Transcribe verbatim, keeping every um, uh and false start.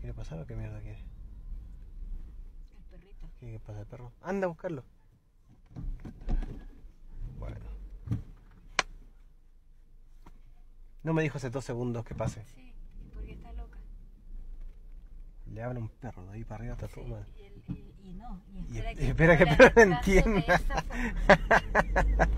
¿Quiere pasar o qué mierda quiere? El perrito. ¿Qué pasa el perro? Anda a buscarlo. Bueno. No me dijo hace dos segundos que pase. Sí, porque está loca. Le habla un perro, de ahí para arriba está Sí, todo mal. y, el- y- y no, y Y espera y que espera que el habla perro de entienda. esa forma.